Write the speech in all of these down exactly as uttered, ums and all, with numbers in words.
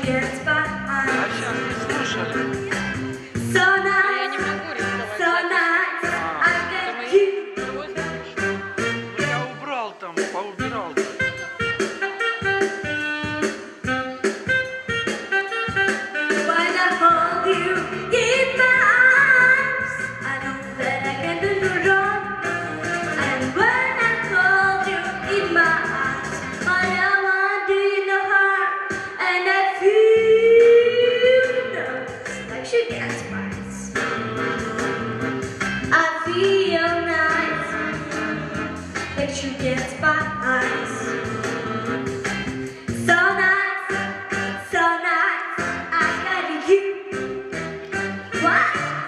get by. А сейчас не слушали? So Я nice, не могу рисовать. so nice, I get you. Ну, я убрал там, поубирал. When I hold you in my arms, I know that I can do no wrong. And when I hold you in my arms, I know I do no harm. And I feel nice, like she gets spice. I feel nice, like she gets spice. So nice, so nice, I got you. What?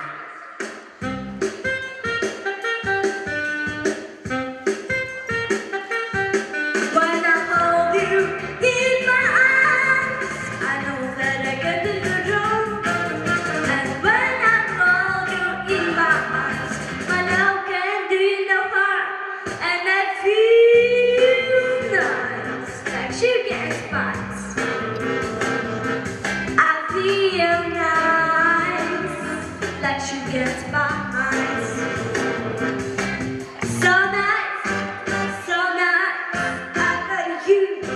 When I hold you in my arms, I know that I can do no wrong. And when I hold you in my arms, I know I can do no harm. And I feel nice, like sugar spice. I feel nice, like sugar spice. So nice, so nice, I got you.